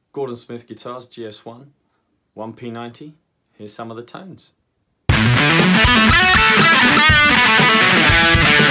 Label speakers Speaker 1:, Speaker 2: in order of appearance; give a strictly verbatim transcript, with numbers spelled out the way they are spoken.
Speaker 1: Smith Guitars G S one, one P ninety. Here's some of the tones.